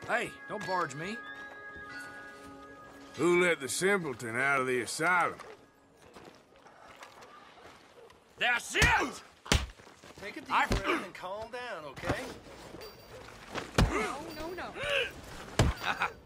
Hey, don't barge me. Who let the simpleton out of the asylum? That's it! Take a deep breath and calm down, okay? No.